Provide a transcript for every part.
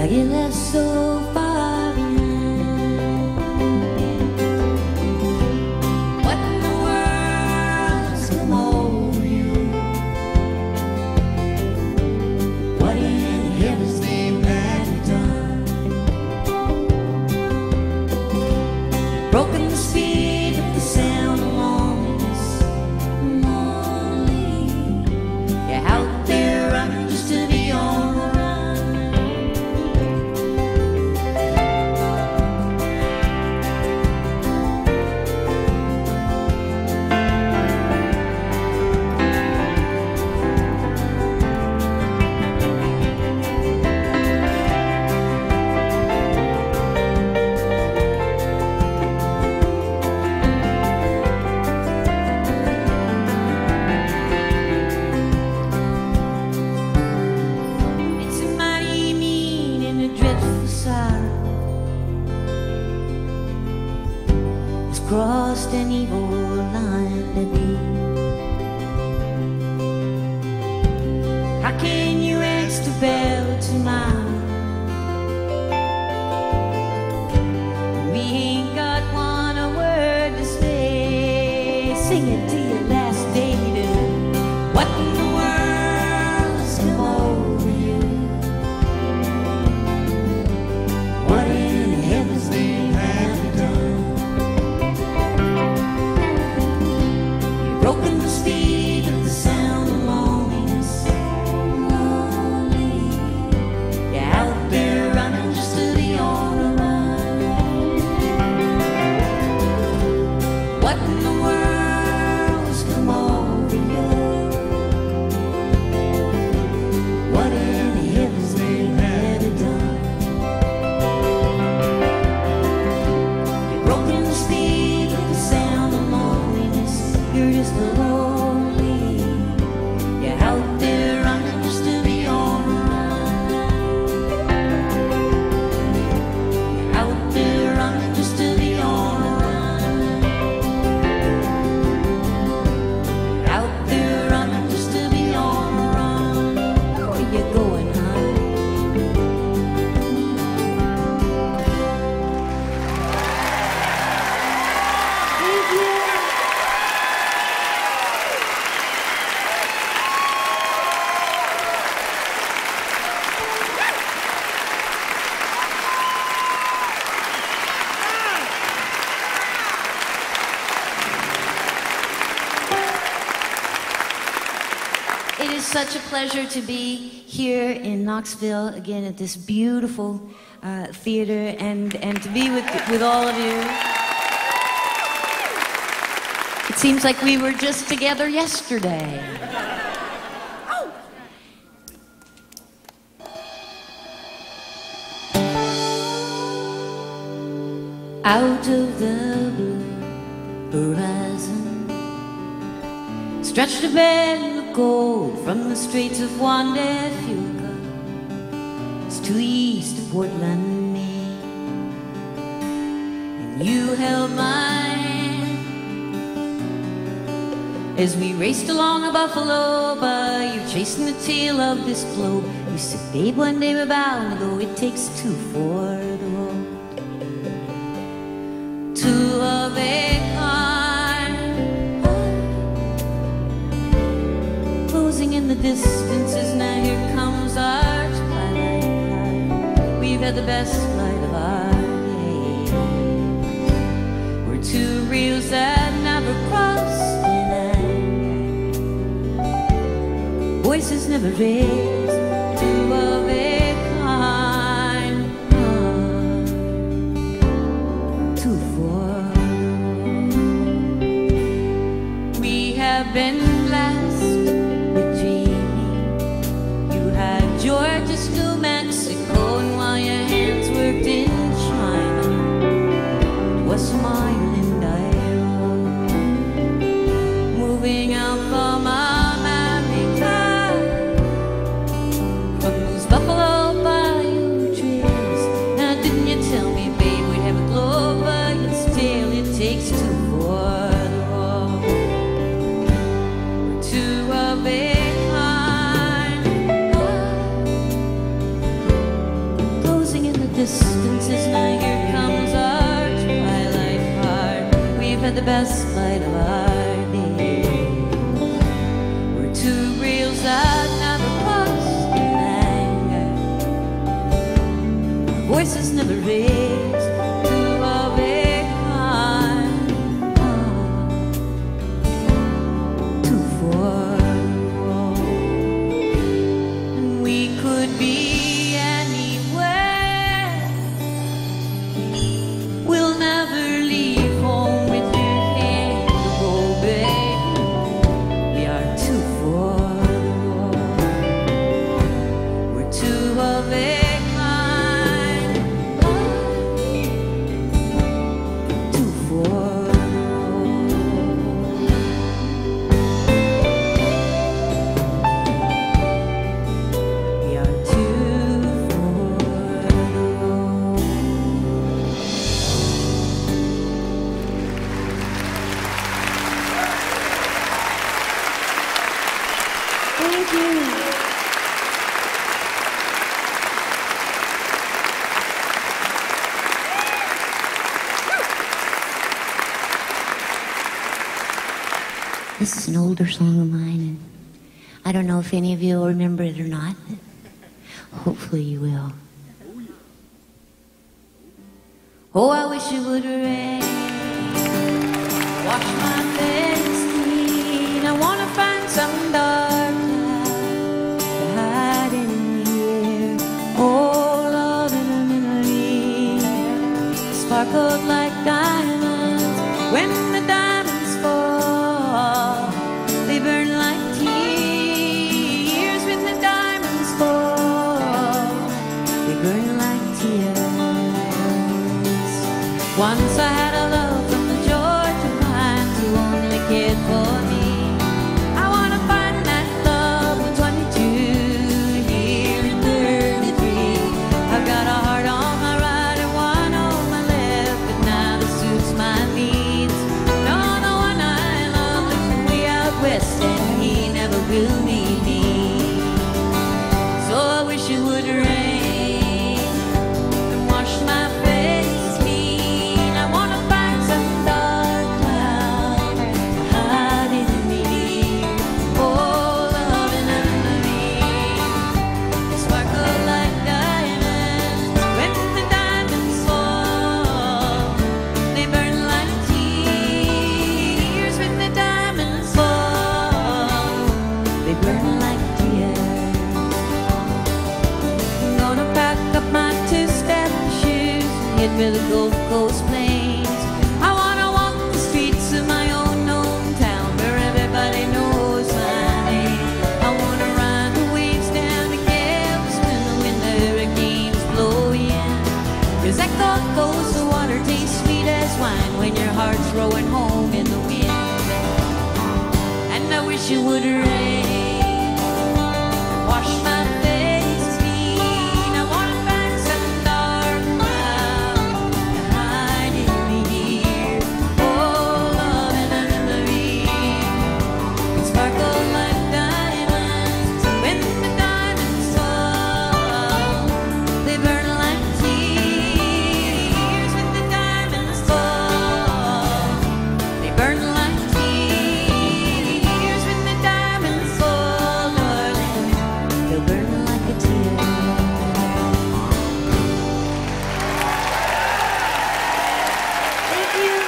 you left so far behind. What in the world's come over you? What in heaven's name have you done? Broken the speed of the sound of loneliness. Lonely, you're out there running just to be on the run. It's a mighty mean and a dreadful sorrow. It's crossed an evil line to be. How can you ask to bow tomorrow? We ain't got one a word to say. Sing it to your last day to. What in the world's come over you? What in heaven's name have you done? You've broken the speed of the sound of loneliness. Lonely, you're out there running just to be on the run. What in the world's come over you? What in heaven's name have you done? You've broken the speed of the sound of loneliness. You're just lonely. You're out there running just to be on the run. You're out there running just to be on the run. You're out there running just to be on the run. Where you going, hon? Thank you. It is such a pleasure to be here in Knoxville again at this beautiful theater and to be with all of you. It seems like we were just together yesterday. Out of the blue horizon stretched a bed of gold from the straits of Juan de Fuca. It's to the east of Portland, Maine. And you held my hand as we raced along a buffalo bayou, chasing the tail of this globe. You said, babe, one day we're bound to go. It takes two for the road. Two of a kind, closing in the distances. Now here comes our twilight flight. We've had the best flight of our days. We're two reels that never cross the line. Voices never raised. Two of a kind, two for. We have been blessed with dreaming. You had Georgia to Mexico, and while your hands worked in China, was smiling dialogue, moving out from America. distance is nigh. Here comes our twilight heart. We've had the best light of our day. We're two reels that never crossed in anger. Our voices never raised to a big kind. Two for and we could be anywhere. We'll never leave home with your hand to hold, babe. We are two for we're two of a kind. Two for we are two for Thank you. This is an older song of mine, and I don't know if any of you will remember it or not, but hopefully you will. Oh, I wish it would rain, wash my face clean. I want to find some dark cloud to hide in here. Oh, love in a memory sparkled like diamonds. When the diamonds fall, they burn like tears. When the diamonds fall, they burn like tears. Once I had a love from the Georgia pines who only cared for me. I want to find that love with 22 here in 33. I've got a heart on my right and one on my left, but neither suits my needs. No, the one I love lives way out west, and he never will meet me. So I wish it would rain and wash my face clean. I want to find some dark cloud to hide in me. Oh, love in a memory sparkle like diamonds. When the diamonds fall, they burn like tears. When the diamonds fall, they burn like tears. I'm gonna pack up my two-step shoes and head for the Gulf Coast plains. I wanna walk the streets of my own hometown where everybody knows my name. I wanna ride the waves down to Galveston when the hurricanes blow in. 'Cause that Gulf Coast, the water tastes sweet as wine when your heart's rowing home in the wind. And I wish it would rain, wash my face clean. I wanna find some dark cloud to hide in me here. Oh, love in a memory can sparkle like diamonds. When the diamonds fall, they burn like tears. When the diamonds fall, they burn like tears. When the diamonds fall, darling, they'll burn like a tear. Thank you.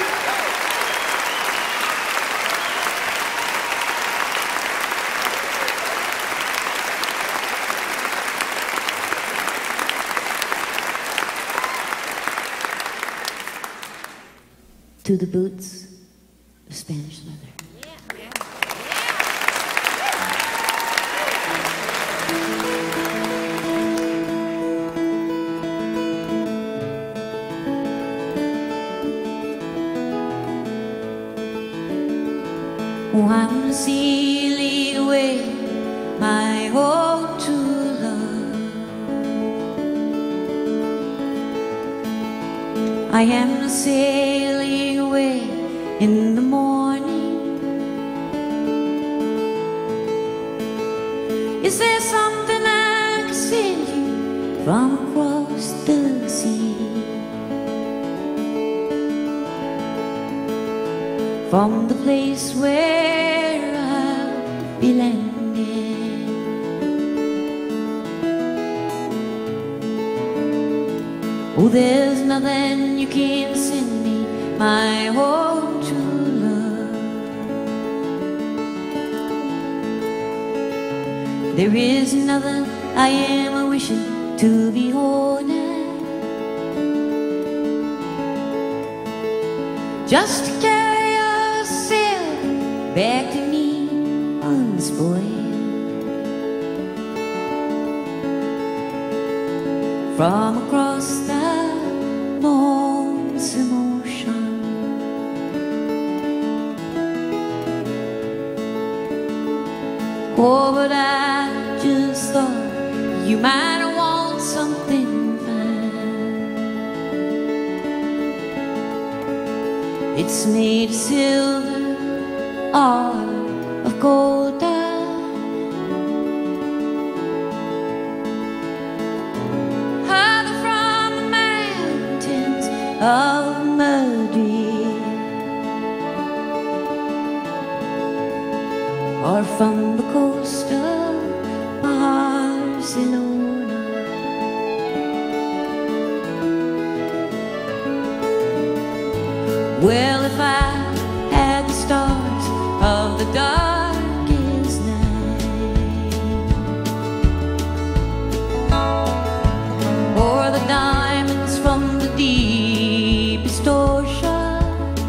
To the boots of Spanish leather. Oh, I wanna see you lead away, my whole true love. I am sailing away in the morning. Is there something I can send you from across the sea? from the place where I'll be landing. Oh, there's nothing you can send me, my own true love. There is nothing I am wishing to be holding, just to carry yourself back to me unspoiled. From across the lonesome ocean, oh, but I just thought you might want something fine. It's made of silver or of gold dye, either from the mountains of Madrid or from the coast of Barcelona. Well, if I had the stars of the darkest night, or the diamonds from the deepest ocean,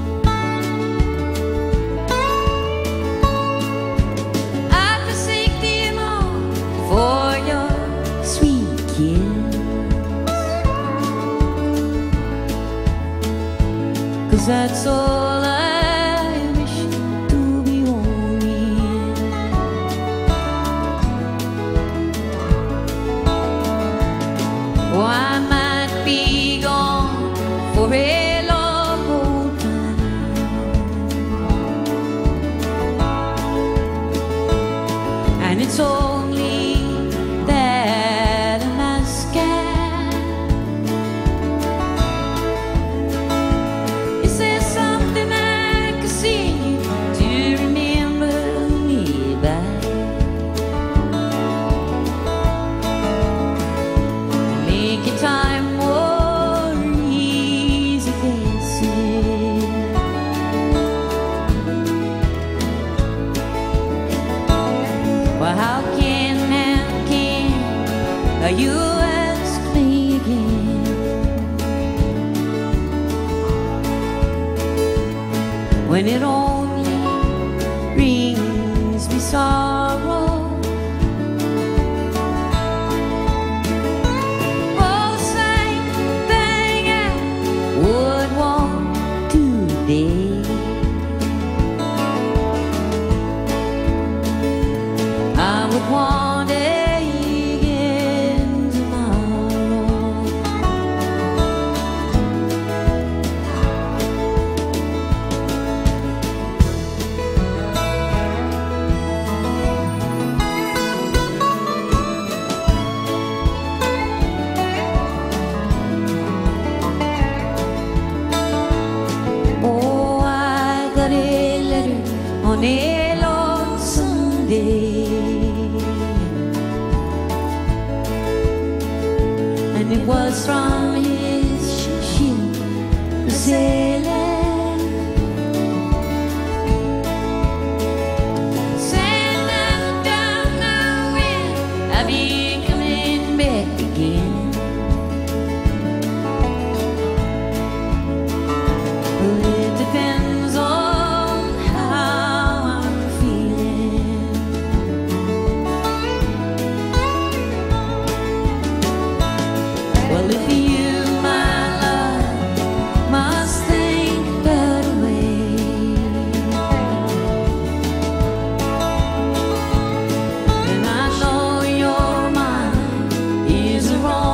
I'd forsake them all for your sweet kiss. 'Cause that's all I wish to be owning. Oh, I might be gone for a long old time, and it's only that I'm asking. Is there something I could see you to remember me by? Make your time more easy facing. Well, how can you ask me again, when it only brings me sorrow? Oh, the same thing I would want today, I would want again tomorrow. Oh, I got a letter on a lonesome day, and it was from his ship sailing, saying that I don't know when I'll be coming back again. Well, it depends on how I'm feeling. Well, if you, my love, must think that way, then I know your mind is wrong.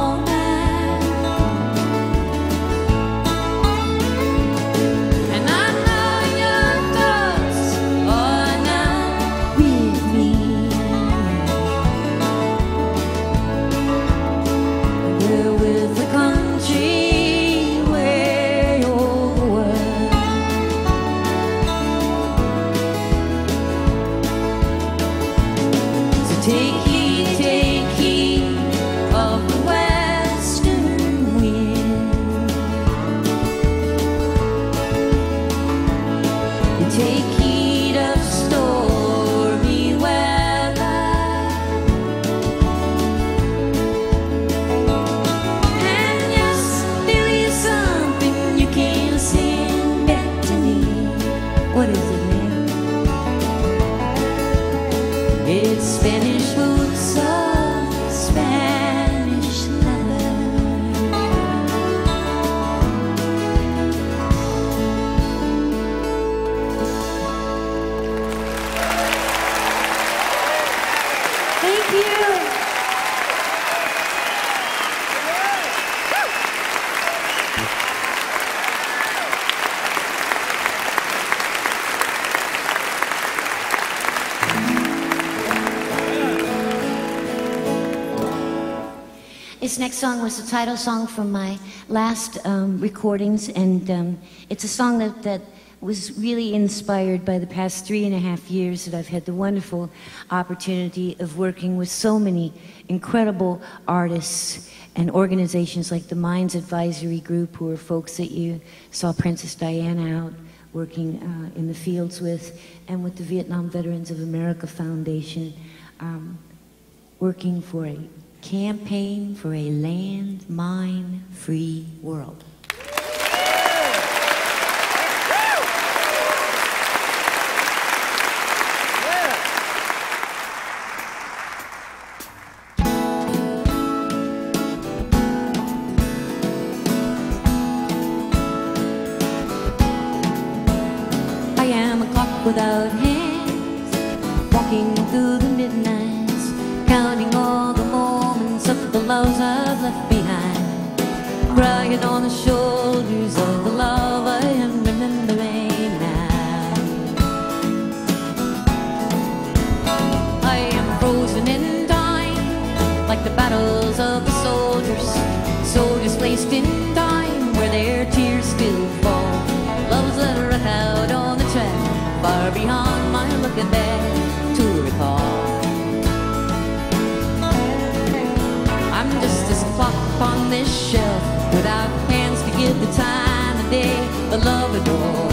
This next song was the title song from my last recordings, and it's a song that was really inspired by the past 3.5 years that I've had the wonderful opportunity of working with so many incredible artists and organizations like the Minds Advisory Group, who are folks that you saw Princess Diana out working in the fields with, and with the Vietnam Veterans of America Foundation, working for a campaign for a landmine-free world. I am a clock without hands, walking through the midnights, counting all the moments of the loves I've left behind, crying on the shoulders of the love I am remembering now. I am frozen in time, like the battles of the soldiers, soldiers placed in time where their tears still fall, loves that are out on the track, far beyond my looking back to recall. I'm just this clock on this shelf, without hands to give the time of day, the love adore.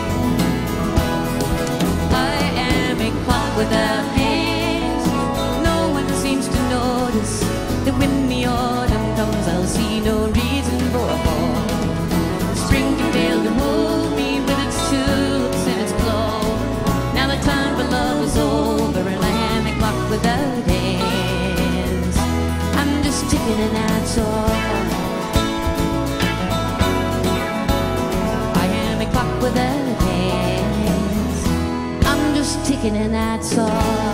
I am a clock without hands, no one seems to notice that when the autumn comes I'll see no reason for a fall. Spring can fail to move me with its tulips and its glow. Now the time for love is over and I am a clock without hands. I'm just ticking and that's all. I am a clock without hands. I'm just ticking and that's all.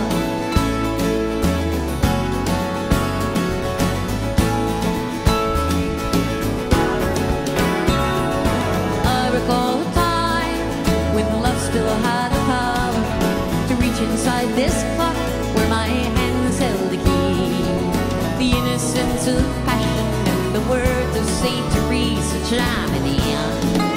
Inside this clock where my hands held the key, the innocence of passion and the words of Saint Teresa chiming in.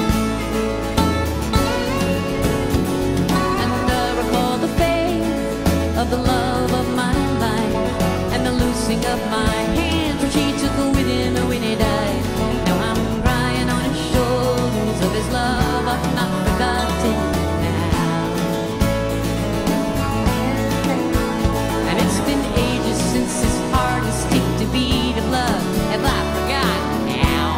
And I recall the faith of the love of my life and the loosing of my hands where she took a within when he died. Now I'm crying on his shoulders of his love I've not forgotten. Since his heart has skipped a beat of love, have I forgotten now?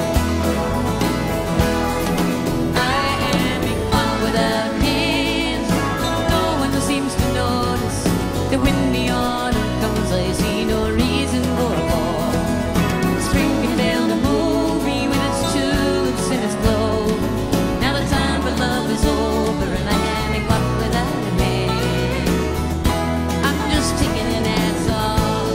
I am a clock without hands, no one seems to notice that when the autumn comes I see no reason for a fall. Spring can fail to move me with its tulips and its glow. Now the time for love is over and I am a clock without hands. I'm just ticking and that's all.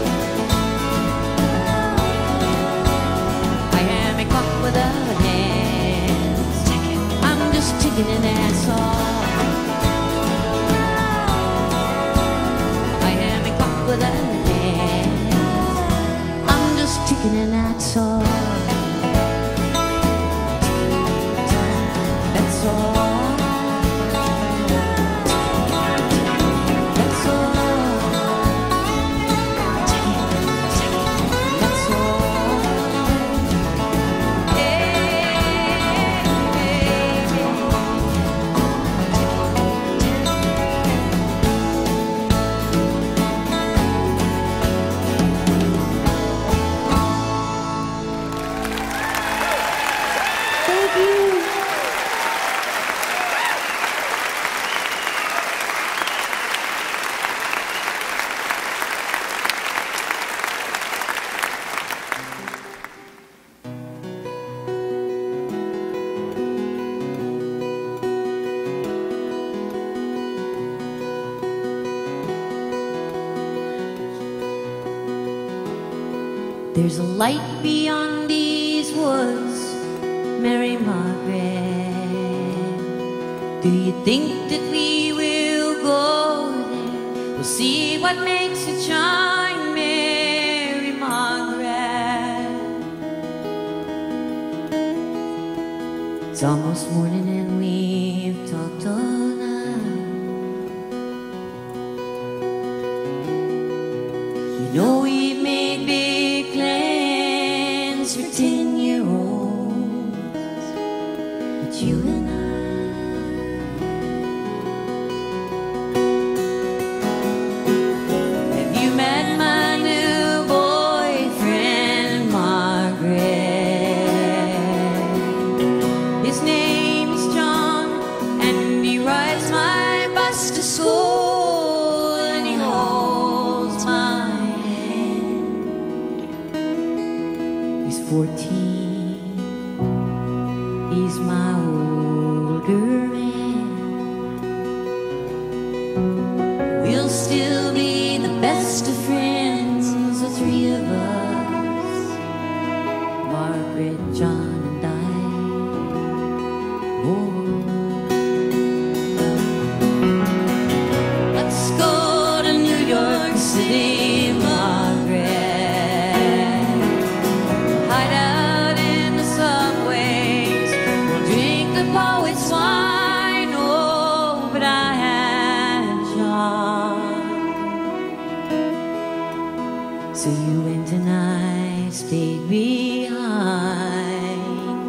Without hands, I'm just ticking and that's all. I am a clock without hands. I'm just ticking and that's all. That's all. That's all. That's all. There's a light beyond these woods, Mary Margaret. Do you think that we will go there? We'll see what makes it shine, Mary Margaret. It's almost morning and we've talked all night. You know we've made big plans for 10-year-olds, but you and have you met my new boyfriend, Margaret? His name is John, and he rides my bus to school, and he holds my hand. He's 14, he's my older man. We'll still be the best of friends, the three of us, Margaret, John, and I. Oh. Let's go to New York City, Margaret. Hide out in the subways, we'll drink the poet's wine. Oh, but I had John, so you went and I stayed behind.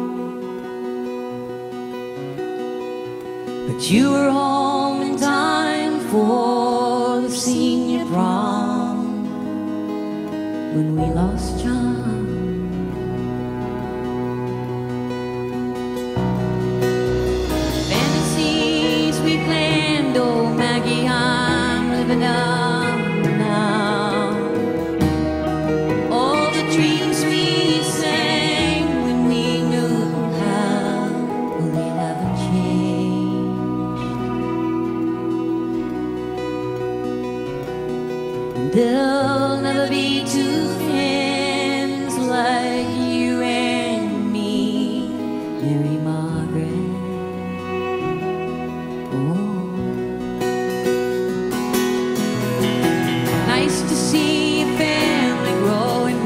But you were home in time for the senior prom when we lost John. Fantasies we planned, oh Maggie, I'm living up now. All the dreams we sang when we knew how, well, they haven't changed. There'll never be two friends like you and me, Mary Margaret. Oh. Nice to see your family growing,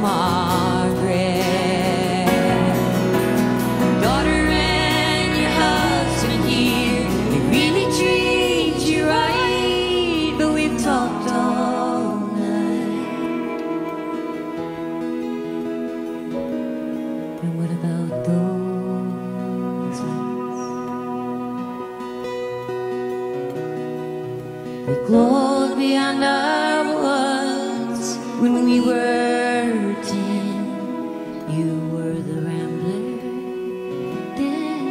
Margaret. Daughter and your husband here, they really treat you right. But we've talked all night. And what about those nights? We glowed beyond our woods when we were 10. You were the rambler then.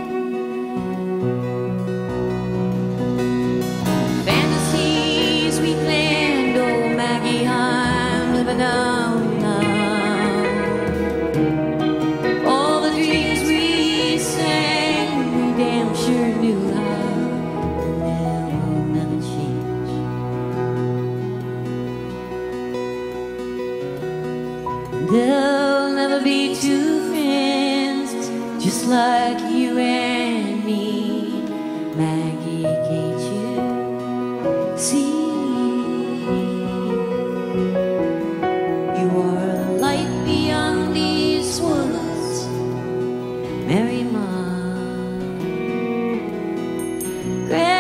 Fantasies we planned, oh Maggie, I'm living out now. All the dreams we sang, we damn sure knew how, and they'll never change. There'll never be two friends just like you and me, Maggie, can't you see? You are the light beyond these woods, Mary Margaret.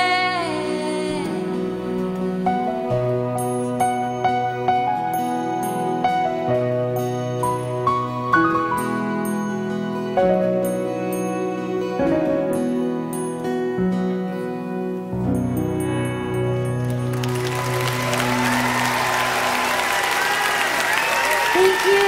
Thank you.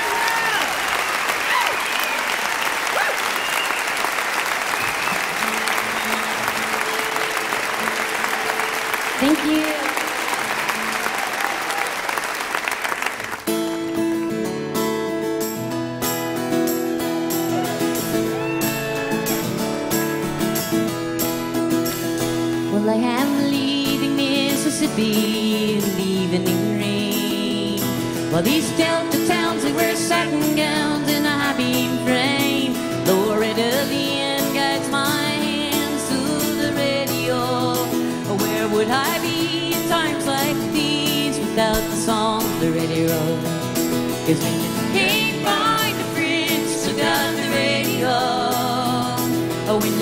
Thank you. Well, I am leaving Mississippi, leaving in rain. While these Delta towns, they wear satin gowns and a high beam frame. Loretta-Lynn guides my hands to the radio. Where would I be in times like these without the song the radio? 'Cause when you can't find a friend, look on the radio. When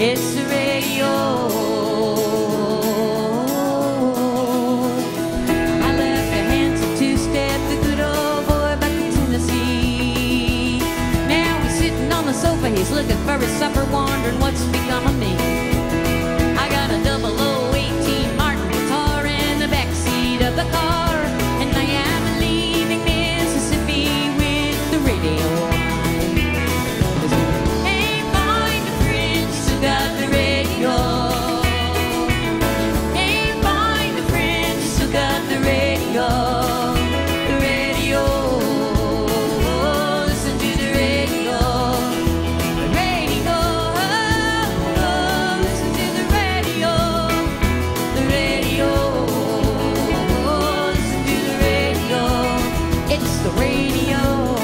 It's the radio. I left a handsome two-step, the good old boy back in Tennessee. Now he's sitting on the sofa, he's looking for his supper, wondering what's become of me. I got a 0018 Martin guitar in the backseat of the car, and I am leaving Mississippi with the radio on. Ain't find a friend, still got the radio. Ain't find a friend, still got the radio. The radio. Listen to the radio. The radio. Listen to the radio. The radio. Listen to the radio. It's the radio.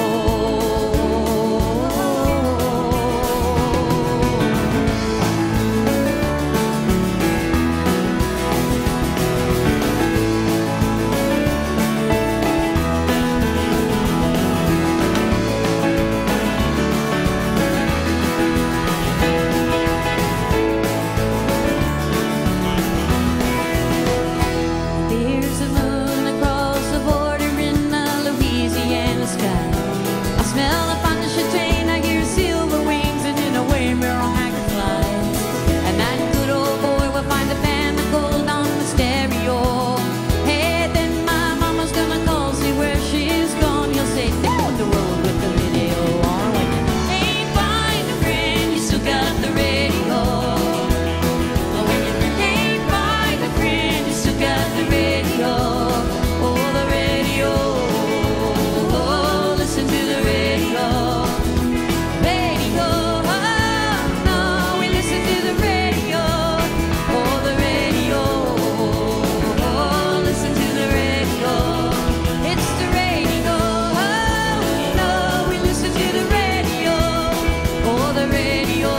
There's a moon across the border in the Louisiana sky. I smell a fine champagne, I hear silver wings, and in a way wrong I can fly. And that good old boy will find a pan of gold on the stereo. Hey, then my mama's gonna call, see where she's gone. You'll say, down the road with the video on. When you ain't find a friend, you still got the radio. When you ain't find a friend, you still got the radio. Oh, the radio. Oh, listen to the radio. Radio. Oh, no, we listen to the radio. Oh, the radio. Oh, listen to the radio. It's the radio. Oh, no, we listen to the radio. Oh, the radio.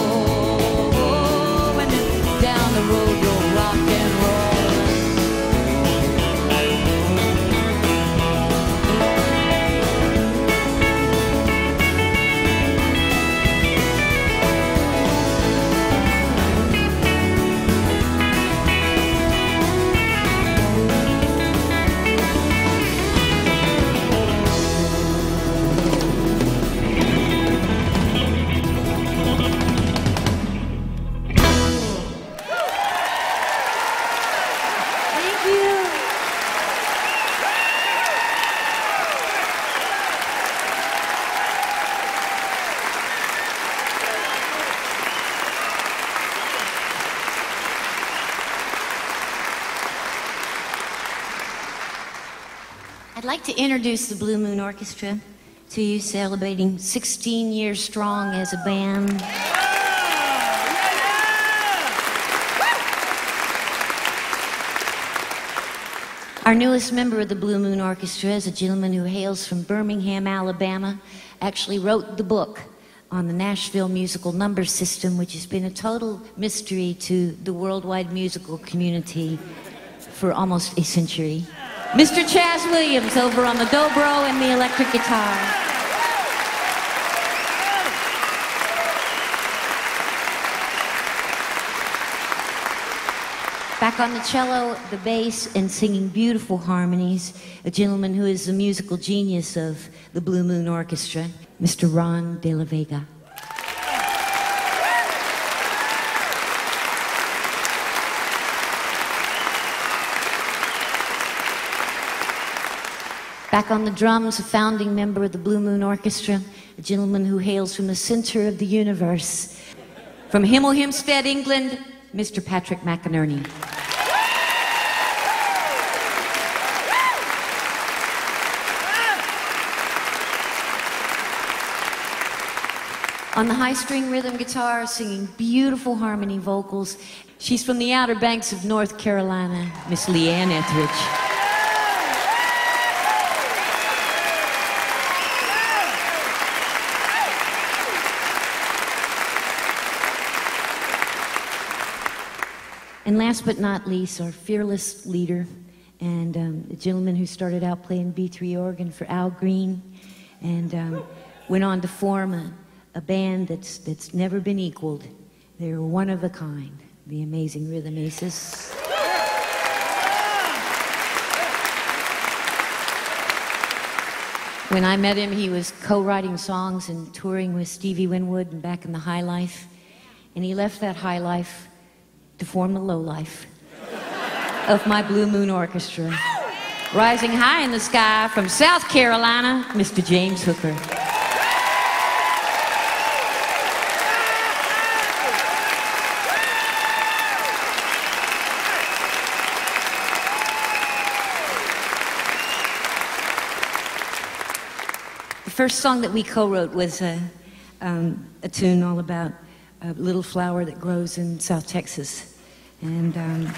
Oh, and then down the road go rock and roll. Thank you. I'd like to introduce the Blue Moon Orchestra to you, celebrating 16 years strong as a band. Our newest member of the Blue Moon Orchestra is a gentleman who hails from Birmingham, Alabama. Actually wrote the book on the Nashville musical number system, which has been a total mystery to the worldwide musical community for almost a century. Mr. Chaz Williams over on the dobro and the electric guitar. Back on the cello, the bass, and singing beautiful harmonies, a gentleman who is the musical genius of the Blue Moon Orchestra, Mr. Ron De La Vega. Back on the drums, a founding member of the Blue Moon Orchestra, a gentleman who hails from the center of the universe. From Hemel Hempstead, England, Mr. Patrick McInerney. On the high-string rhythm guitar, singing beautiful harmony vocals, she's from the Outer Banks of North Carolina, Miss Leanne Etheridge. And last but not least, our fearless leader and a gentleman who started out playing B3 organ for Al Green and went on to form a band that's never been equaled. They're one of a kind, the amazing Rhythm Aces. When I met him, he was co-writing songs and touring with Stevie Winwood and back in the high life. And he left that high life to form the low life of my Blue Moon Orchestra. Rising high in the sky from South Carolina, Mr. James Hooker. The first song that we co-wrote was a tune all about a little flower that grows in South Texas. And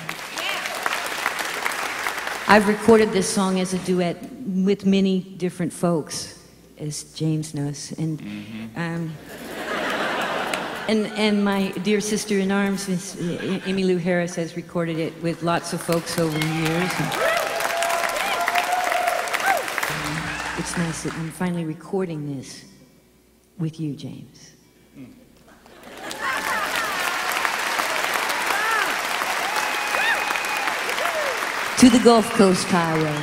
I've recorded this song as a duet with many different folks, as James knows. And, and my dear sister in arms, Miss Emmylou Harris, has recorded it with lots of folks over the years. It's nice that I'm finally recording this with you, James. To the Gulf Coast Highway.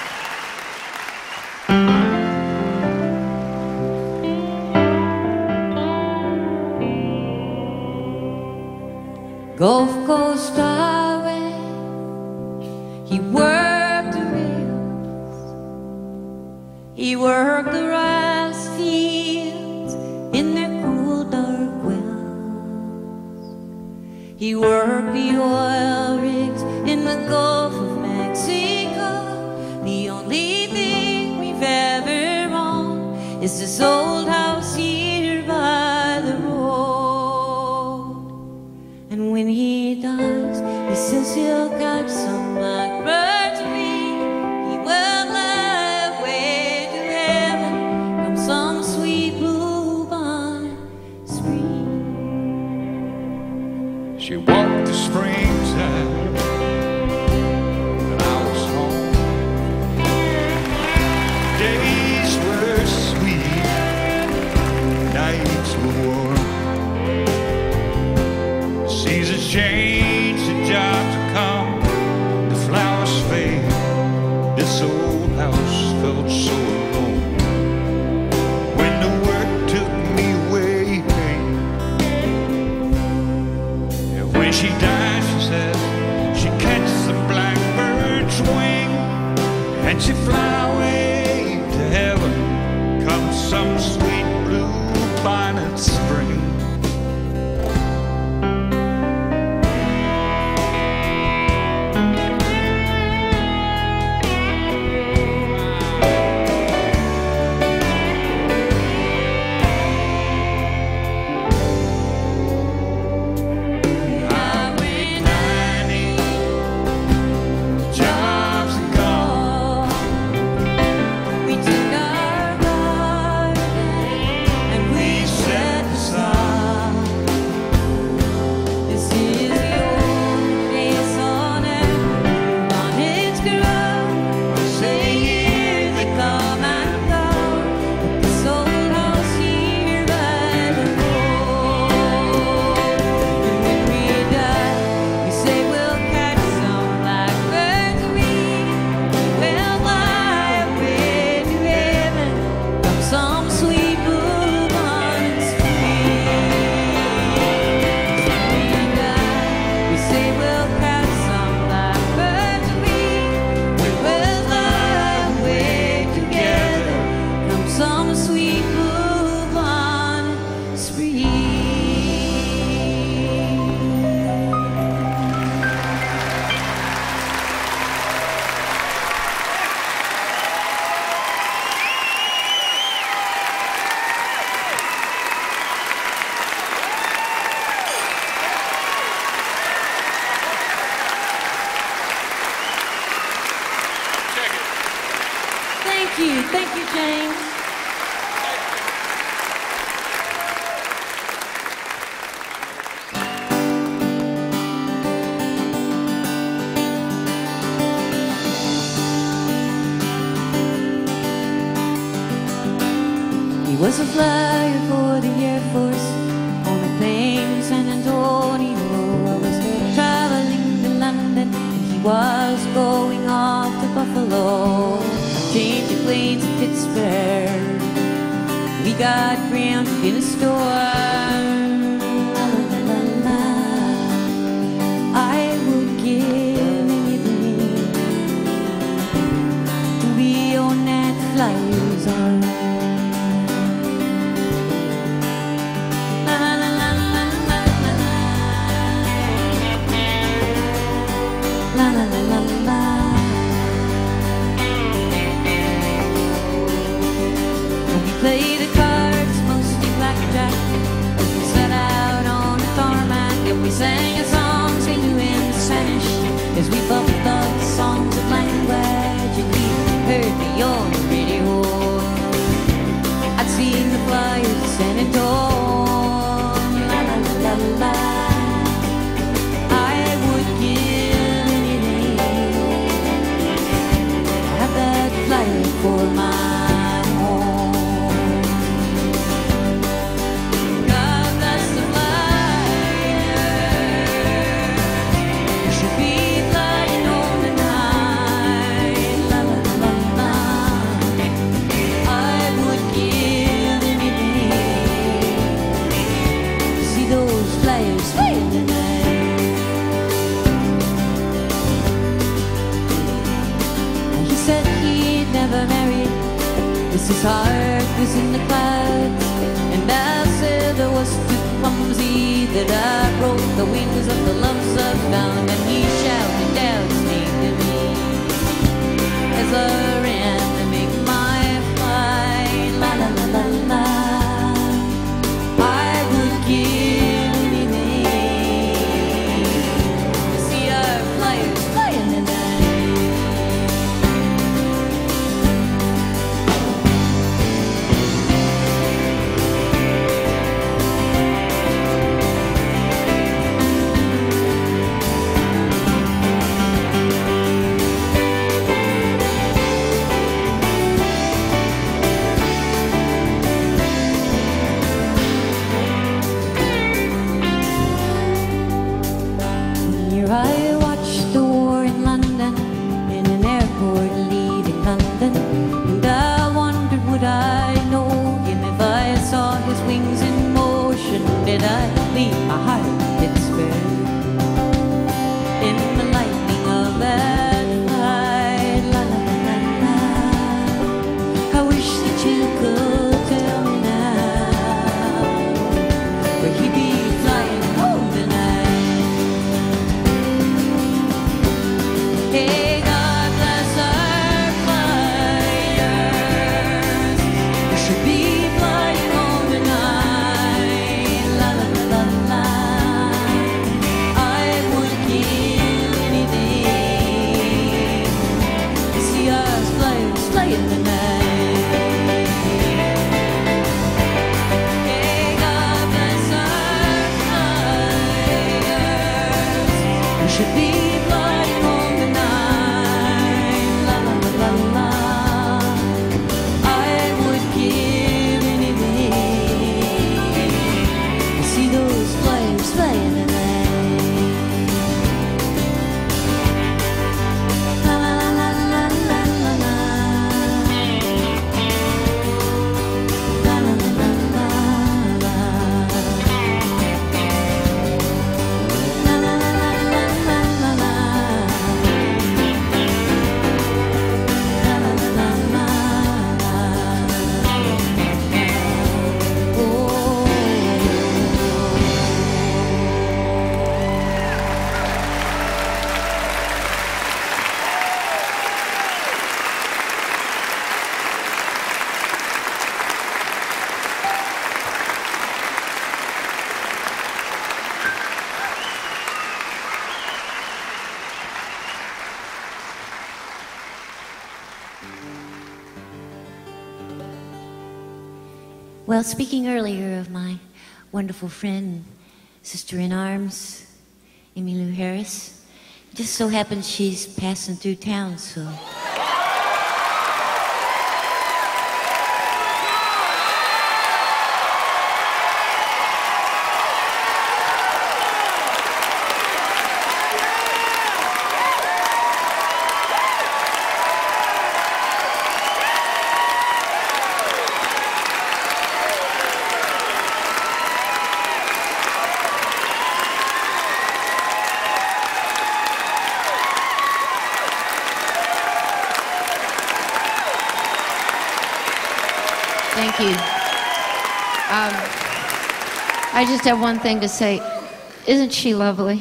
Gulf Coast Highway, he worked the rails, he worked the rice fields in their cool dark wells, he worked the oil rigs in the Gulf of Mexico. The only thing we've ever owned is this old house here by the road. And when he dies, he says he'll catch some blackbird to read. He will fly away to heaven from some sweet blue bonnet spring. She walked the springtime when I was home. Days were sweet, nights were warm. Seasons change, the jobs come, the flowers fade. This old house felt so alone. When the work took me away, and when she died, she said she catches the blackbird's wing, and she fly away to heaven come some sweet blue bonnet spring. Thank you, James. He was a flyer for the Air Force on a plane from San Antonio Antonio. I was traveling to London and he was going off to Buffalo. Changing planes to Pittsburgh. We got grounded in a storm. La, la, la, la. I would give anything to be on that flyer's arm. La, la, la, la, la, la, la. La, la, la, la, la. Play the cards, mostly blackjack. We sat out on the tarmac and we sang a song we knew in Spanish as we bumped up the songs of language. And he heard me on the radio. I'd seen the flyers to San Antonio. La la la la la. I would give anything to have that flyer for my His heart was in the clouds, and I said I was too clumsy, that I broke the wings of the loves I've found. And he shouted out his name to me as I ran to make my flight. La la la la la. I would give anything to see our flyers flying tonight. I watched the war in London, in an airport leaving London, and I wondered would I know him if I saw his wings in motion. Did I leave my heart in Pittsburgh in the lightning of that night? La la la la la. I wish that you could tell me now where he'd be flying home tonight. Hey, God bless our flyers. We should be flying home tonight. La la la la la. I would give anything to see our flyers flying tonight. Hey, God bless our flyers. We should be flying home tonight. La la la la la. I would give anything to see those flyers flying tonight. La la la la la la la. La la la la la la. La la la la la la la. Well, speaking earlier of my wonderful friend, sister in arms, Emmylou Harris, it just so happens she's passing through town, so. I just have one thing to say. Isn't she lovely?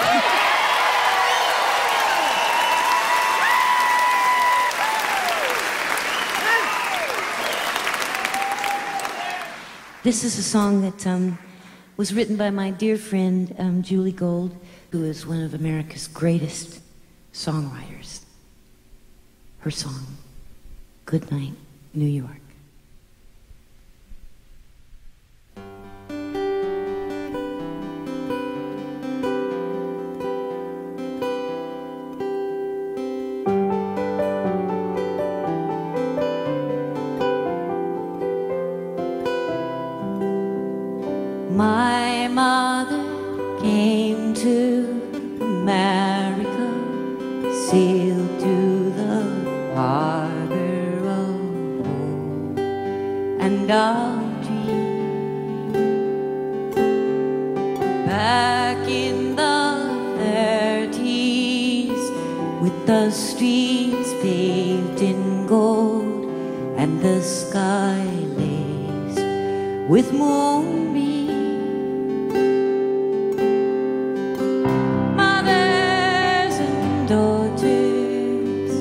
This is a song that was written by my dear friend Julie Gold, who is one of America's greatest songwriters. Her song, Good Night, New York. My mother came to America, sailed to the harbor of hope and of dream. Back in the 30s, with the streets paved in gold and the sky laced with moonbeams. Daughters,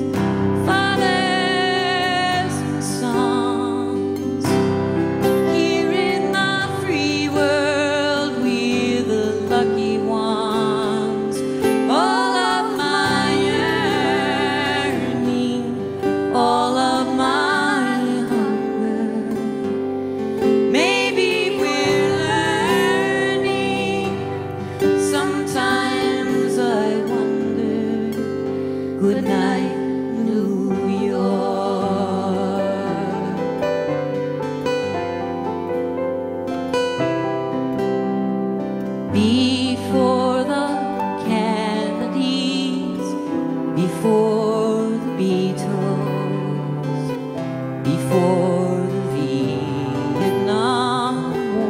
fathers, and sons. Here in the free world, we're the lucky ones. All of my yearning, all of my hunger. Maybe we're learning. Sometimes I wonder. Good night, New York. Before the Kennedys, before the Beatles, before the Vietnam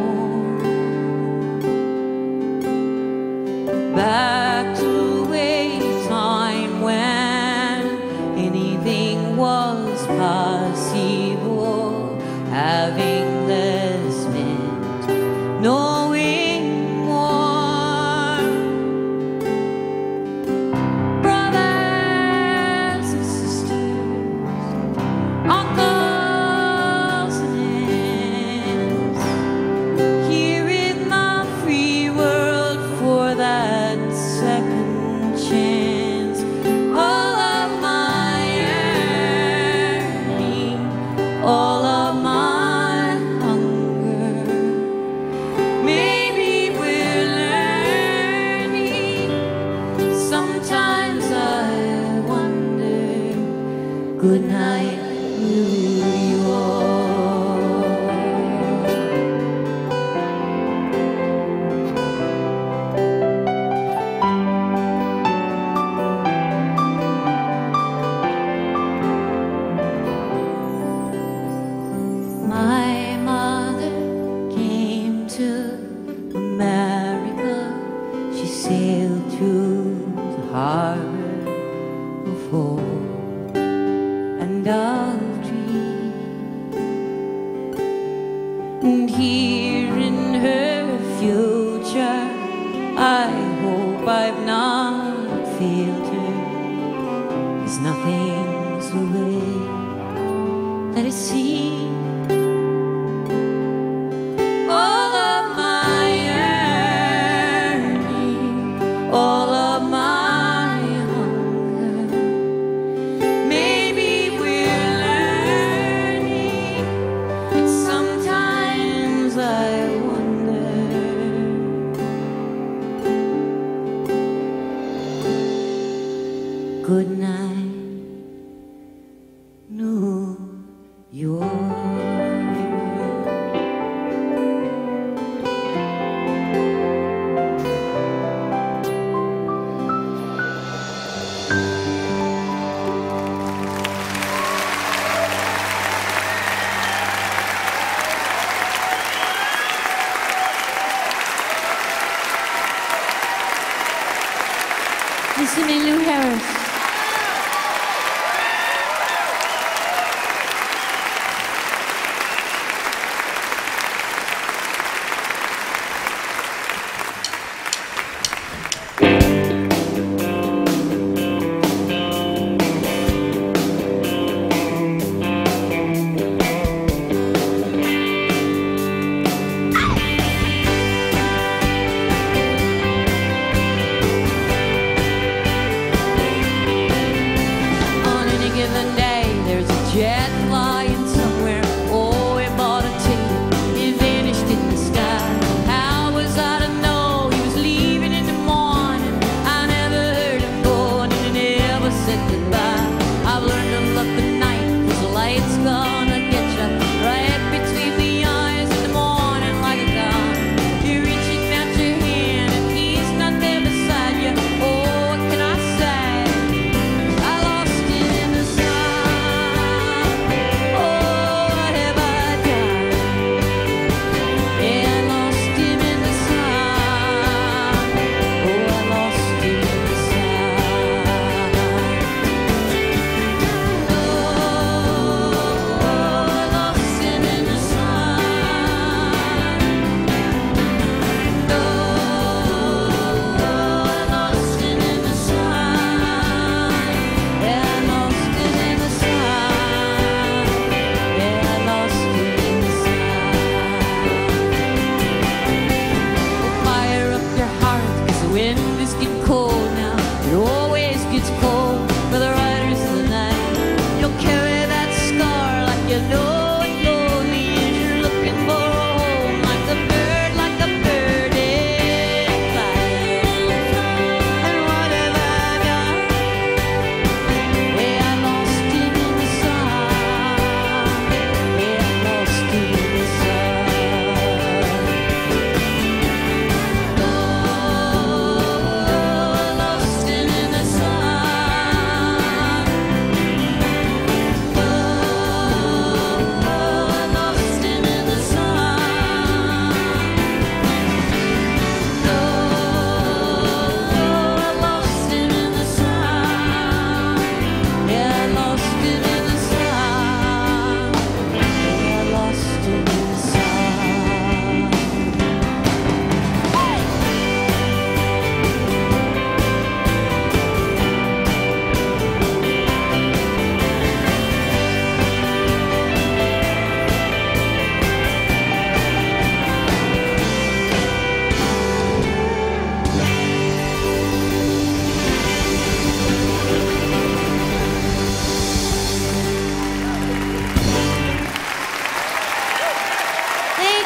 War, back to a time when anything was possible, having less meant knowing more. Brothers and sisters, uncles and aunts, here in the free world for that second chance. All of my yearning, all of my hunger. Maybe we're learning. Sometimes I wonder. Good night, New York. My mother came to America. She sailed through the harbor of hope and of dream. And here in her future, I hope I've not failed her. 'Cause nothing's the way that it seems. All of my yearning, all of my hunger. Maybe we're learning. Sometimes I wonder. Good night, New York. Listen to Lou Harris.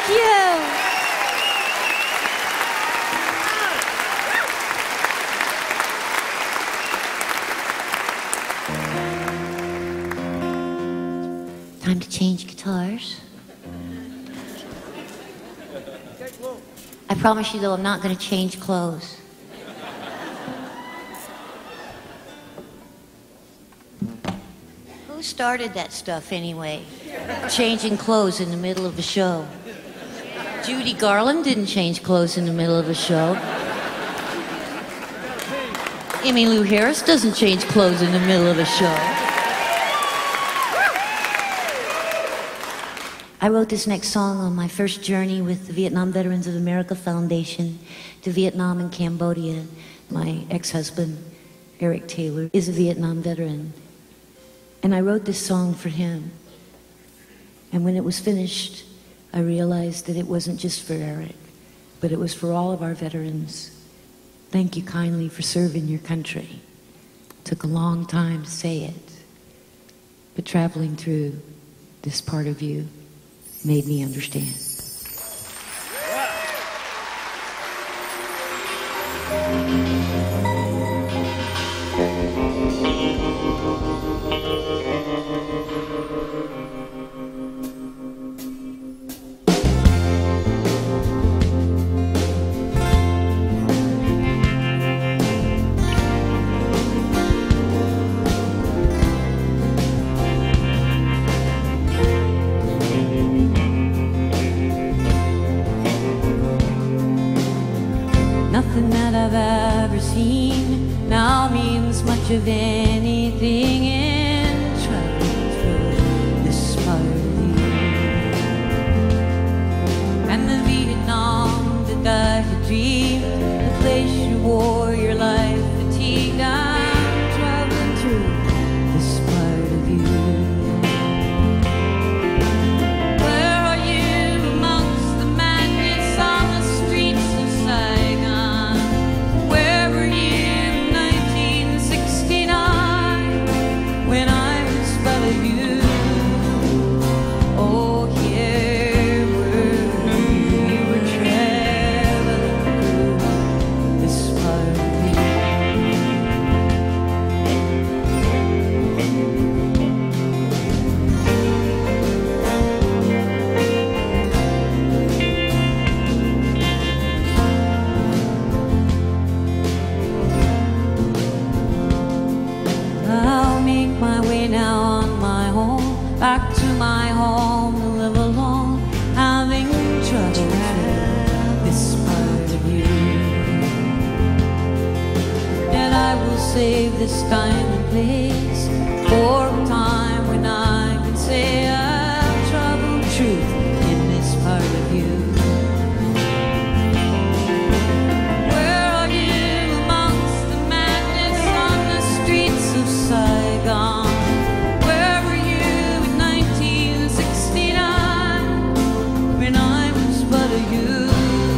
you. Time to change guitars. I promise you, though, I'm not going to change clothes. Who started that stuff anyway? Changing clothes in the middle of a show. Judy Garland didn't change clothes in the middle of a show. Emmylou Harris doesn't change clothes in the middle of a show. I wrote this next song on my first journey with the Vietnam Veterans of America Foundation to Vietnam and Cambodia. My ex-husband, Eric Taylor, is a Vietnam veteran. And I wrote this song for him. And when it was finished, I realized that it wasn't just for Eric, but it was for all of our veterans. Thank you kindly for serving your country. Took a long time to say it, but traveling through this part of you made me understand. Nothing that I've ever seen now means much of anything in traveling through this part of you. And the Vietnam that I had dreamed, the place you wore your life fatigued. I'm traveling through this part of you. Where are you amongst the madness on the streets of Saigon? Where were you in 1969 when I was but a youth? Oh, here were you were traveling through this part of you. I'll make my way now on my own, back to my home to live alone, having trouble with this part of you. Yet I will save this time and place for a time when I can say I've traveled truth in this part of you. Where are you amongst the madness on the streets of Saigon? Where were you in 1969 when I was but a youth?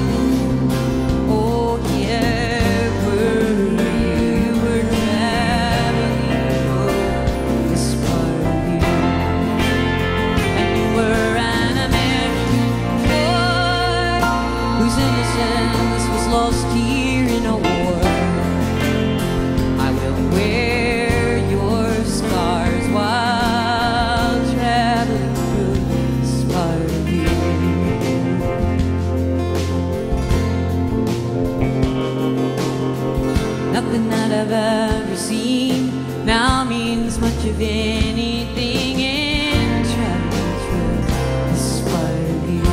Oh, yeah, where you were traveling through this part of you. And you were an American boy whose innocence was lost here in a war. I will wear your scars while traveling through this part of you. Nothing that I've ever seen now means much of anything in traveling through this part of you.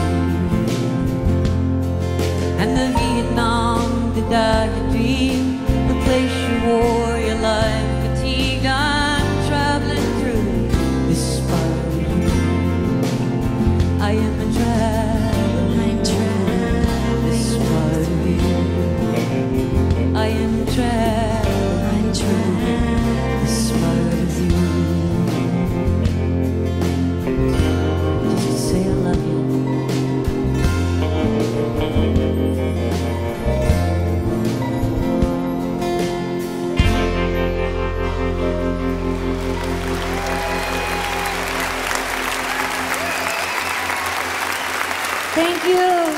And the Vietnam that I had dreamed, the place you wore your life fatigued. I'm traveling through this part of you. I am a traveling this part of you. I am a traveling this part of you. Just to say I love you. you.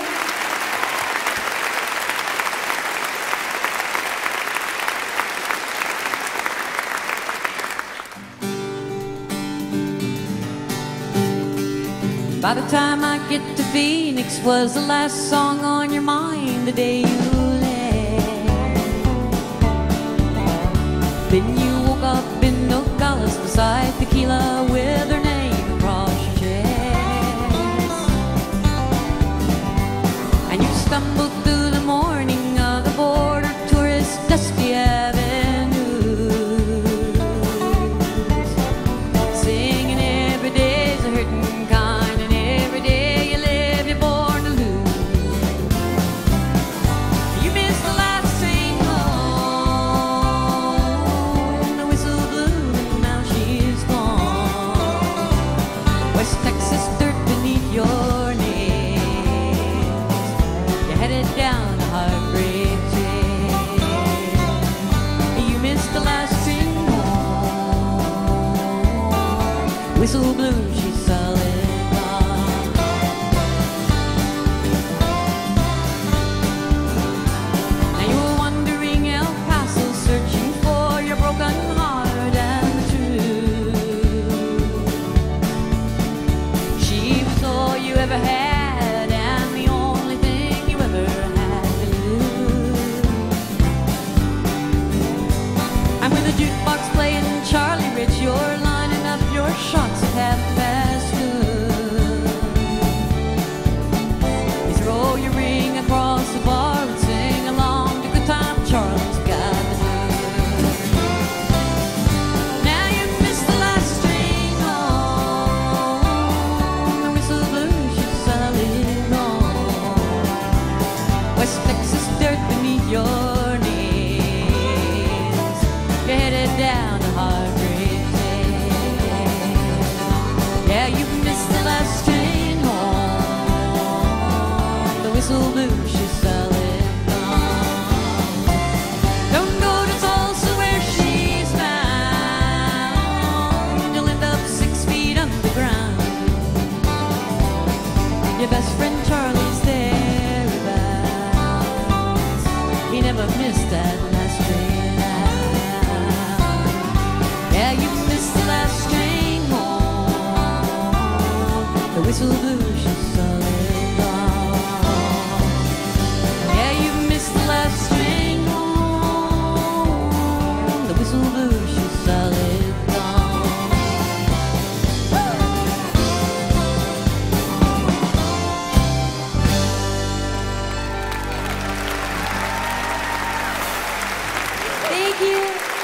By the time I get to Phoenix, was the last song on your mind the day you left? Then you woke up in Nogales beside tequila with her name across your chest. And you stumbled through the morning of the border tourist dusty avenues, singing every day's a hurting kind, and every day you live you're born to lose. You missed the last train home, the whistle blew and now she's gone. West Texas dirt beneath your nails, you're headed down the heartbreak trail. You missed the last train home, whistle blew, she's solid gone. Now you were wandering El Paso, searching for your broken heart and the truth. She was all you ever had and the only thing you ever had to lose. And with a jukebox playing Charlie Rich, you're lining up your shots at half-past noon. You throw your ring across the bar and sing along to Good Time Charlie's got the blues. Now you've missed the last train home, the whistle blew, she's solid gone. West Texas dirt beneath your nails, you're headed down the heartbreak trail. Yeah, you missed the last train home, the whistle blew, she's solid gone. Don't go to Tulsa where she's found, you'll end up 6 feet underground. Your best friend Charlie's thereabouts, he never missed that last train out. Yeah, you missed the last train home, the whistle blew, she's solid gone. Yeah, you missed the last train home, the whistle blew, she's solid gone. Thank you.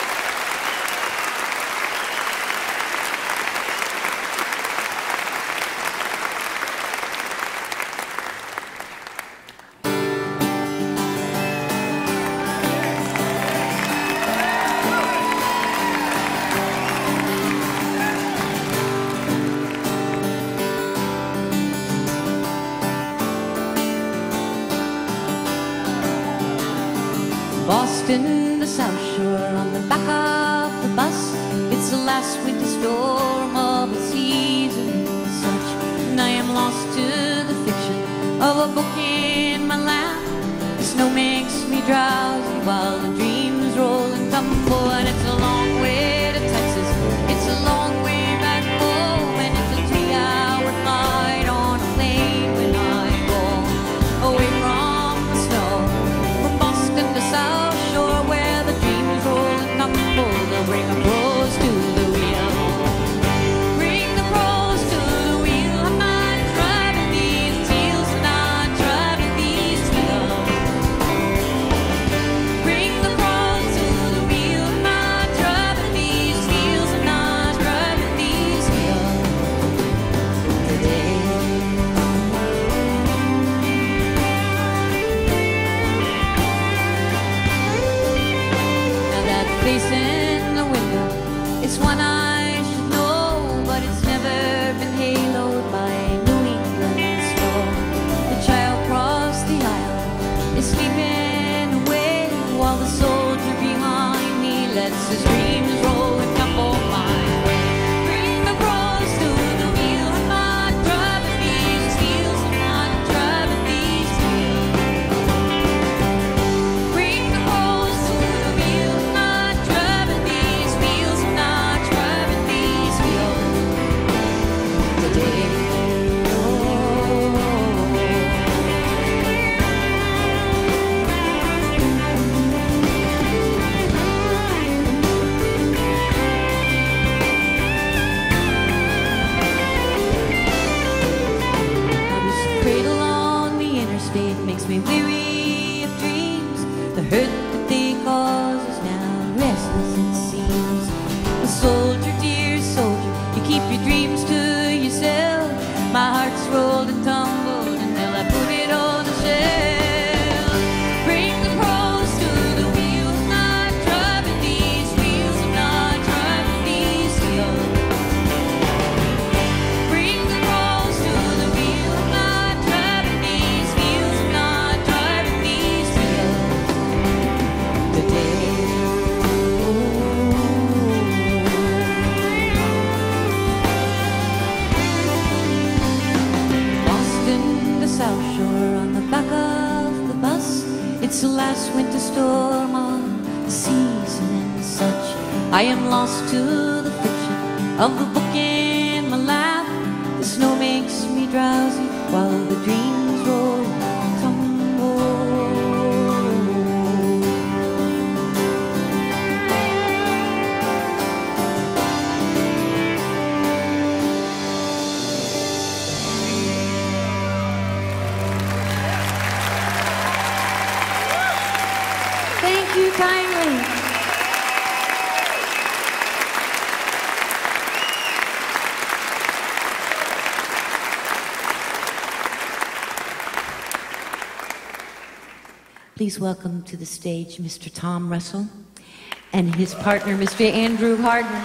Boston, the South Shore, on the back of the bus. It's the last winter storm of the season and such. And I am lost to the fiction of a book in my lap. The snow makes me drowsy while the dreams roll and tumble. And it's a long way to Texas, it's a long way back home. And it's a 3-hour flight on a plane when I go away from the snow. From Boston to South Shore, where the dreams roll and tumble, they'll bring a pros to the wheel. Bring the pros to the wheel. I'm not driving these wheels, I'm not driving these wheels. Bring the pros to the wheel. I'm not driving these wheels, I'm not driving these wheels today. Now that face in the window, it's one I should know, but it's never been haloed by New England snow. The child crossed the aisle is sleeping away, while the soldier behind me lets his dreams roll and tumble my way. Bring the pros to the wheel. I'm not driving these wheels, I'm not driving it makes me weary of dreams. The hurt that they cause is now restless, it seems. A soldier, dear soldier, you keep your dreams to yourself. My heart's rolled and tumbled until I put it on the shelf. Bring the pros to the wheels, not driving these wheels, I'm not driving these wheels. Bring the pros to the wheels, not driving these wheels, I'm not driving these wheels today. South Shore on the back of the bus. It's the last winter storm on the season and such. I am lost to the fiction of the book in my lap. The snow makes me drowsy while the dreams roll and tumble. Thank you kindly. Please welcome to the stage Mr. Tom Russell and his partner, Mr. Andrew Harden.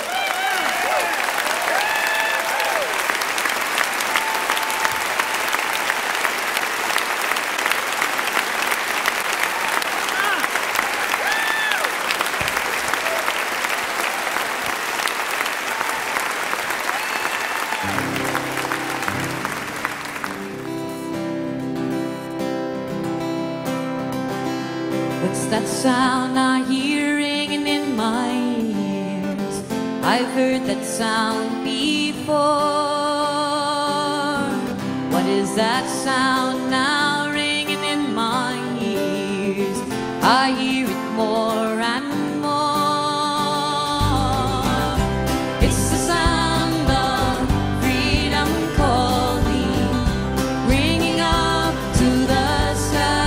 What's that sound I hear ringing in my ears? I've heard that sound before. What is that sound now ringing in my ears? I hear it more and more. It's the sound of freedom calling, ringing up to the sky.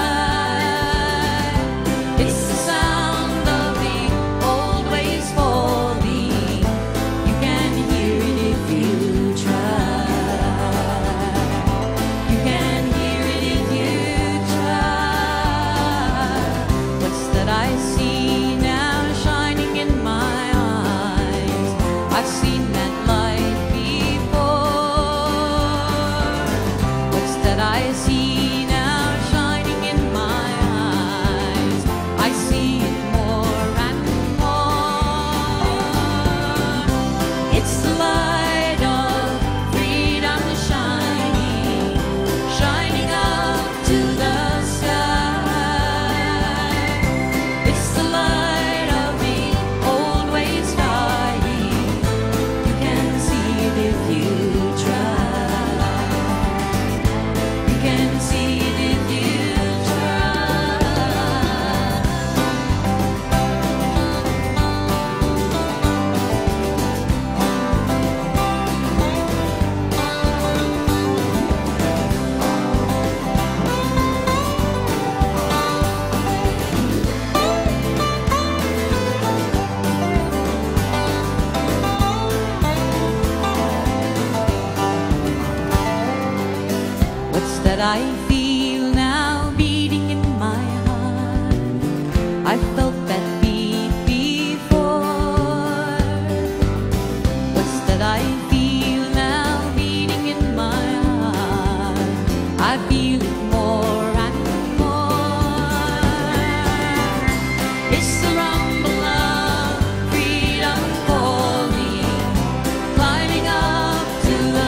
That I feel now beating in my heart. I felt that beat before. What's that I feel now beating in my heart? I feel it more and more. It's the rumble of freedom calling, climbing up to the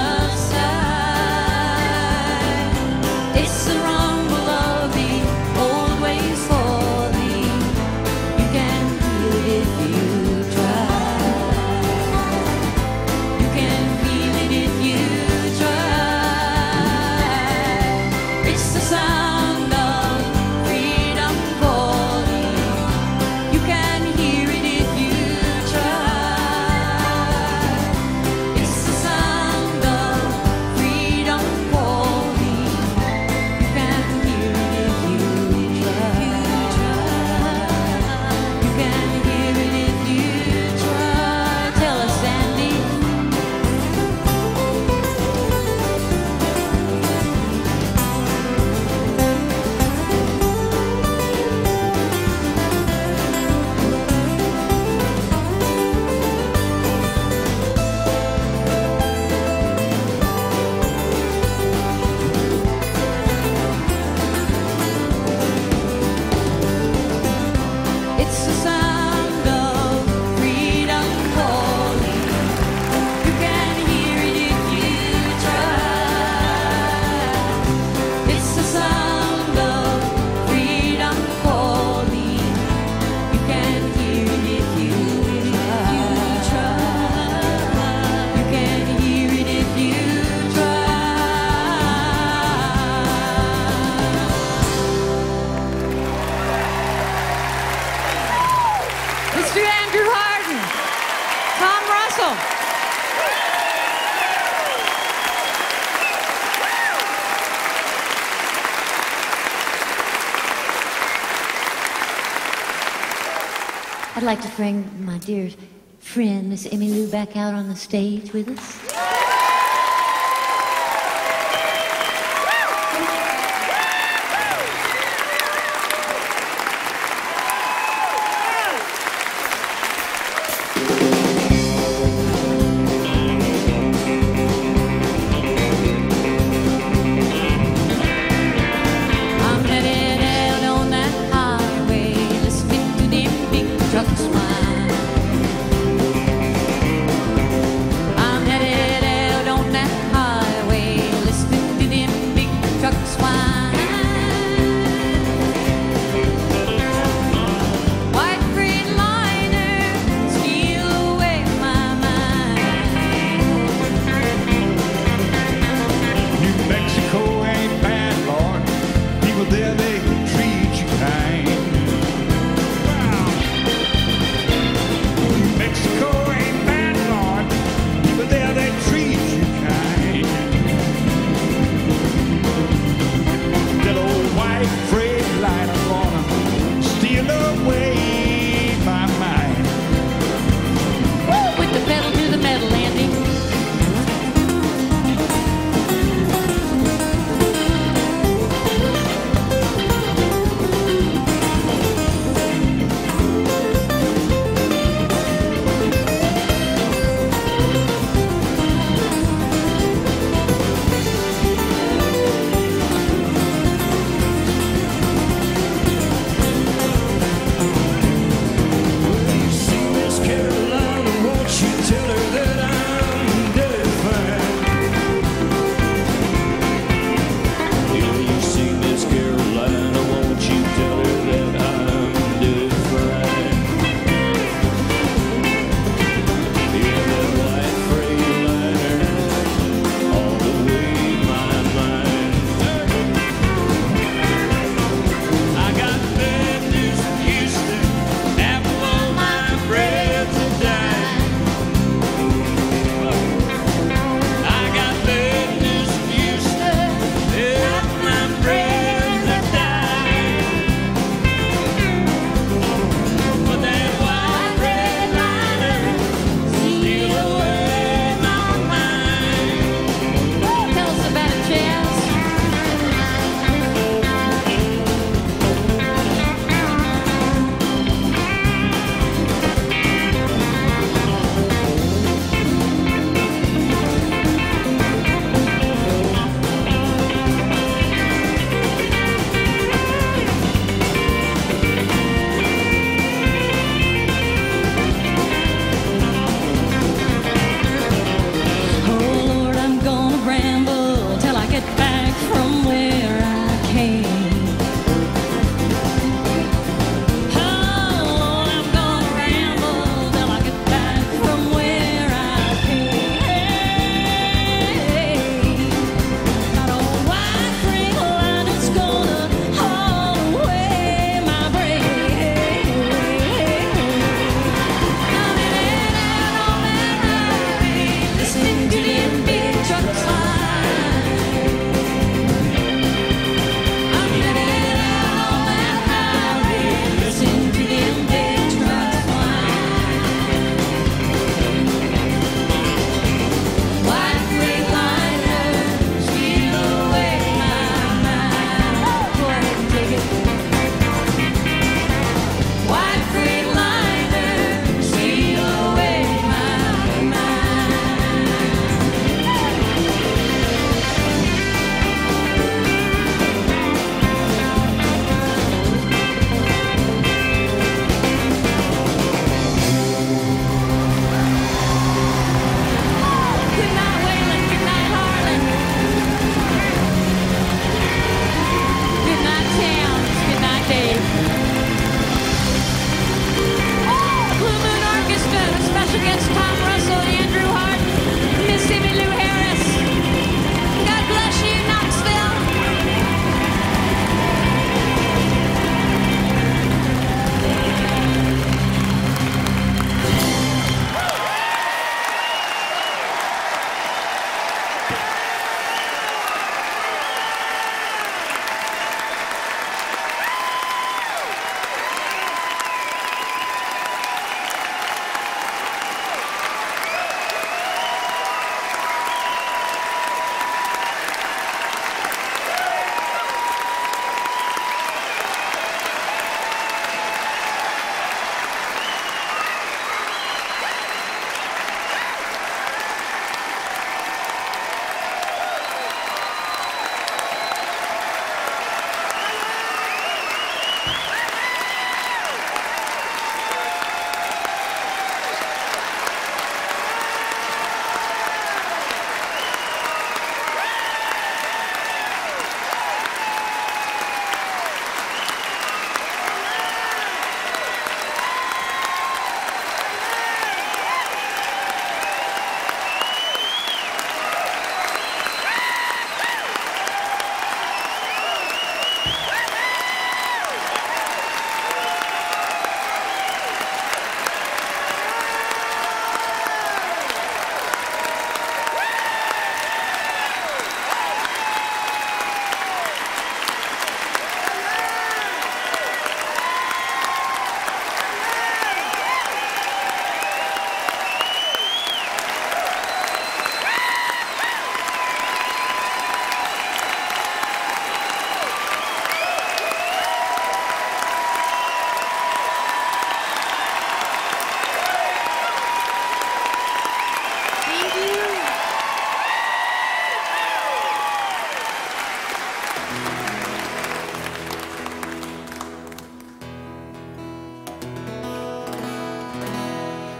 it's the rumble of the old ways falling. You can feel it if you try. You can feel it if you try. It's the sound of freedom calling. You can hear it if you try. It's the sound of freedom calling. You can I'd like to bring my dear friend, Miss Emmy Lou, back out on the stage with us.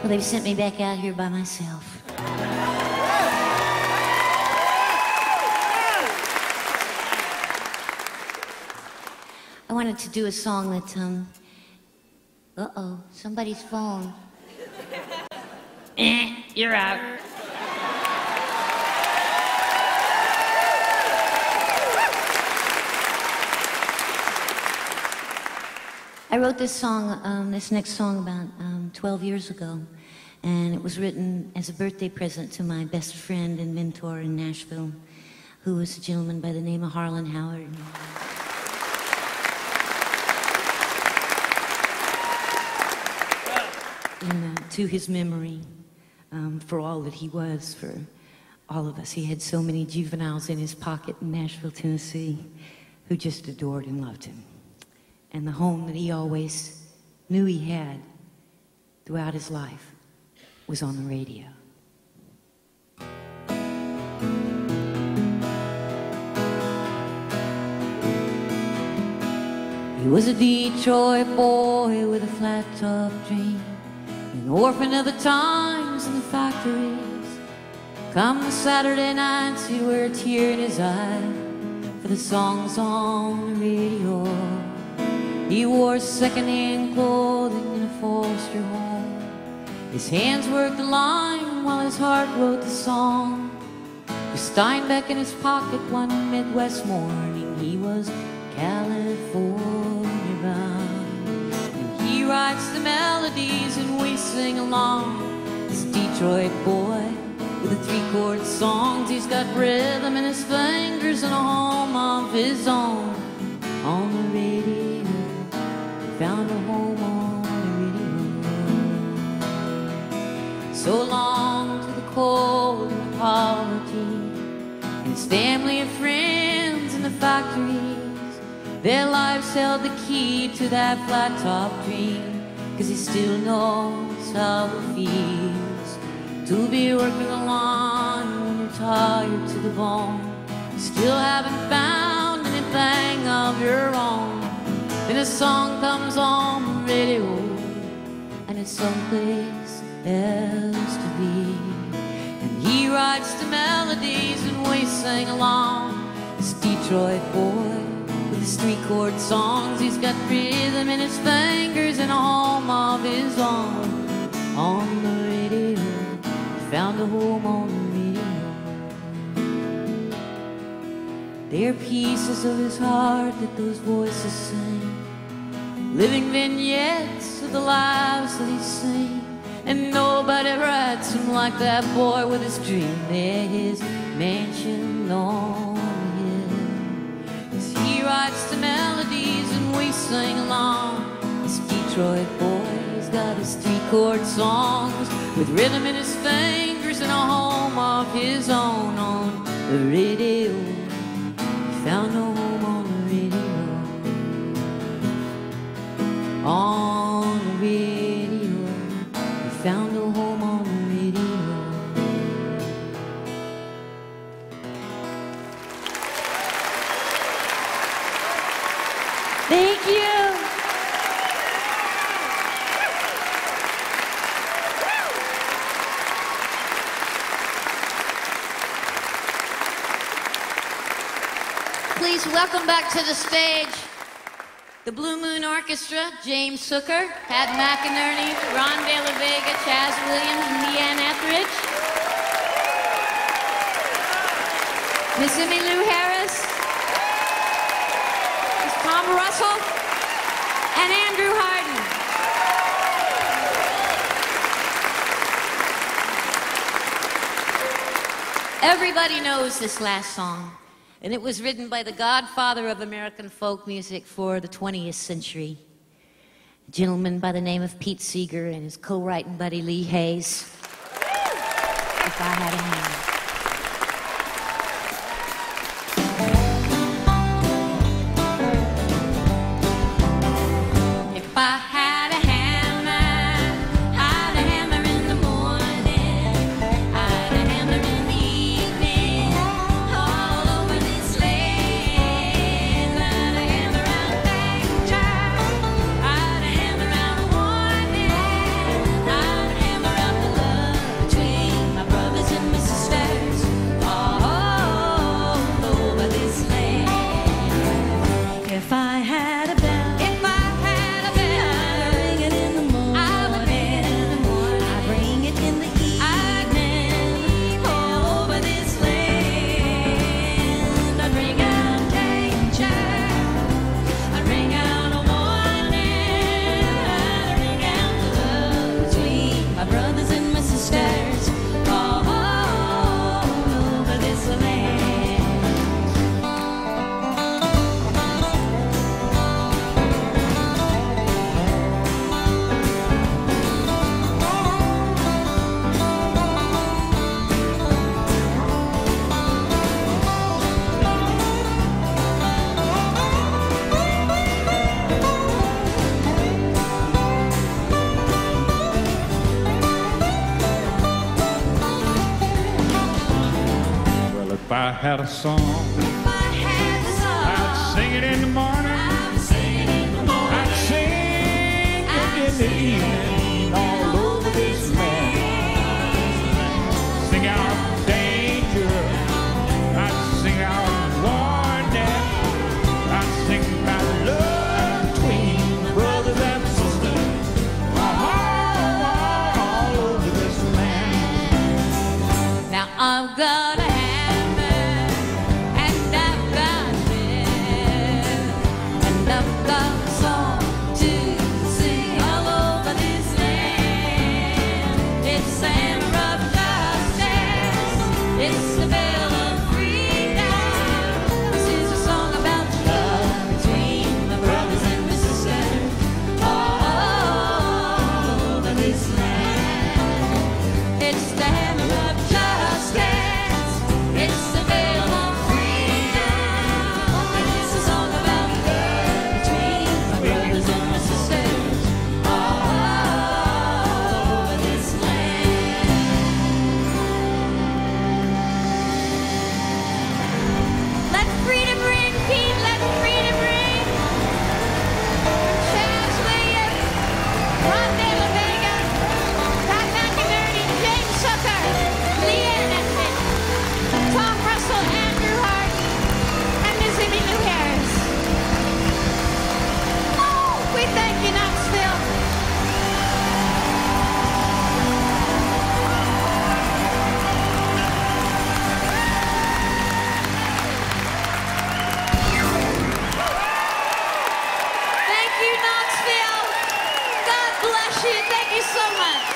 Well, they've sent me back out here by myself. I wanted to do a song that, uh-oh, somebody's phone. You're out. I wrote this song, this next song about 12 years ago, and it was written as a birthday present to my best friend and mentor in Nashville, who was a gentleman by the name of Harlan Howard. And to his memory, for all that he was, for all of us. He had so many juveniles in his pocket in Nashville, Tennessee, who just adored and loved him. And the home that he always knew he had throughout his life was on the radio. He was a Detroit boy with a flat-top dream, an orphan of the times and the factories. Come the Saturday nights, he'd wear a tear in his eye for the songs on the radio. He wore second-hand clothing in a Forster home. His hands worked the line while his heart wrote the song. With Steinbeck in his pocket one Midwest morning, he was California bound. And he writes the melodies and we sing along. This Detroit boy with the three-chord songs, he's got rhythm in his fingers and a home of his own on the radio. Found a home on the radio. So long to the cold and the poverty, and his family and friends in the factories. Their lives held the key to that flat-top dream, 'cause he still knows how it feels to be working a line when you're tired to the bone. You still haven't found anything of your own. Then a song comes on the radio, and it's someplace else to be. And he writes the melodies and we sing along. This Detroit boy with his three-chord songs, he's got rhythm in his fingers and a home of his own on the radio. He found a home on the radio. They're pieces of his heart that those voices sing, living vignettes of the lives that he's seen. And nobody writes him like that boy with his dream there, his mansion on the hill. 'Cause he writes the melodies and we sing along. This Detroit boy, he's got his three-chord songs with rhythm in his fingers and a home of his own on the radio. He found a home on the radio. On the radio, we found a home on the radio. Thank you. Please welcome back to the stage the Blue Moon Orchestra, James Sooker, Pat McInerney, Ron De La Vega, Chaz Williams, and Leanne Etheridge. Miss Emmylou Harris, Miss Tom Russell, and Andrew Harden. Everybody knows this last song, and it was written by the godfather of American folk music for the 20th century, a gentleman by the name of Pete Seeger and his co-writing buddy Lee Hayes. If I Had a Hand. If I had a hammer, I'd a hammer in the morning, I'd a hammer in the evening, all over this land. I'd a hammer out danger, I'd a hammer out warning, I'd a hammer had a song, I'd sing it in the morning, I'd sing it in the evening, all over this land. Sing out danger, I'd sing out warning, I'd sing about love between brothers and sisters, all over this land. Now I've got a hammer and I've got a nail and I've got a song to sing all over this land. It's the hammer of justice, it's the bell of freedom. This is a song about love between the brothers and the sisters all over this land. It's the hammer of justice, it's the veil of freedom. It's a song about love between my brothers and my sisters all over this land. Let freedom ring, Pete, let freedom ring. Chaz Williams, Rondé La Vega, Pat McInerney, James Sucker, Leanne Esmond, Tom Russell, Andrew Hart, and Miss Emmylou Harris. We thank you, Knoxville. Thank you, Knoxville. God bless you. Thank you so much.